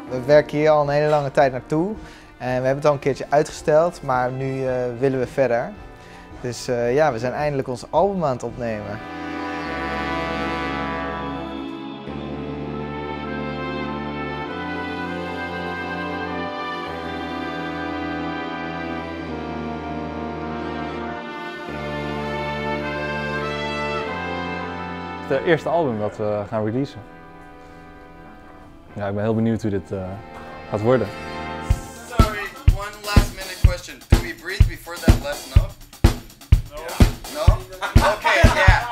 We werken hier al een hele lange tijd naartoe. En we hebben het al een keertje uitgesteld, maar nu willen we verder. Dus ja, we zijn eindelijk ons album aan het opnemen. Het eerste album dat we gaan releasen. Ja, ik ben heel benieuwd hoe dit gaat worden. Sorry, one last minute question. Do we breathe before that last note? No. No? Okay, yeah.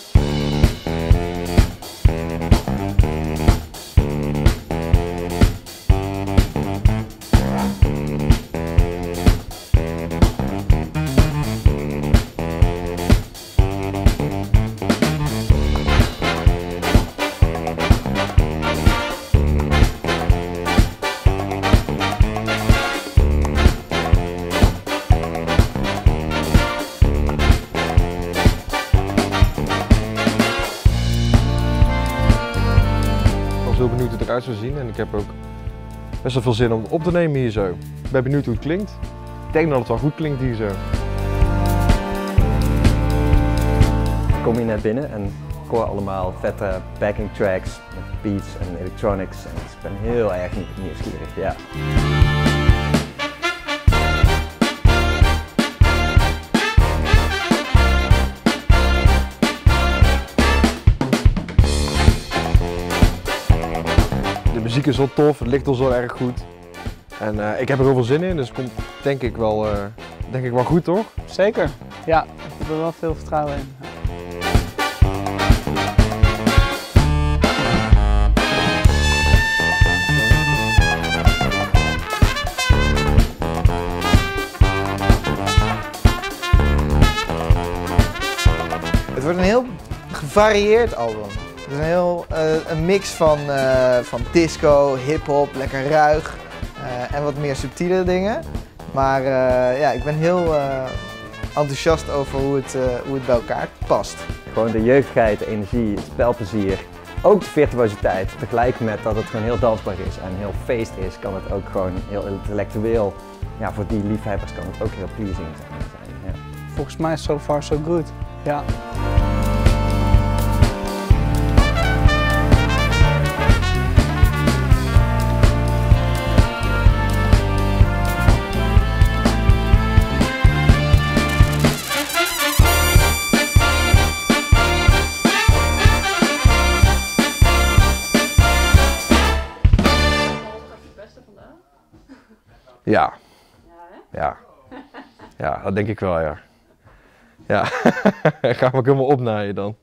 Ik was heel benieuwd hoe het eruit zou zien en ik heb ook best wel veel zin om het op te nemen hier zo. Ik ben benieuwd hoe het klinkt. Ik denk dat het wel goed klinkt hier zo. Ik kom hier net binnen en ik hoor allemaal vette backing tracks met beats en electronics en ik ben heel erg nieuwsgierig, ja. De muziek is wel tof, het ligt ons wel erg goed. En ik heb er heel veel zin in, dus het komt denk ik wel goed, toch? Zeker, ja. Ik heb er wel veel vertrouwen in. Het wordt een heel gevarieerd album. Het is een mix van disco, hip-hop, lekker ruig en wat meer subtiele dingen. Maar ja, ik ben heel enthousiast over hoe het bij elkaar past. Gewoon de jeugdigheid, de energie, het spelplezier, ook de virtuositeit. Tegelijk met dat het gewoon heel dansbaar is en heel feest is, kan het ook gewoon heel intellectueel. Ja, voor die liefhebbers kan het ook heel pleasing zijn. Ja. Volgens mij so far so good. Ja. Ja. Ja. Ja, dat denk ik wel, ja. Ja, ga maar helemaal opnaaien dan.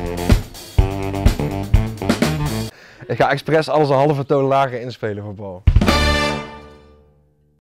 Ik ga expres alles een halve toon lager inspelen voor Paul.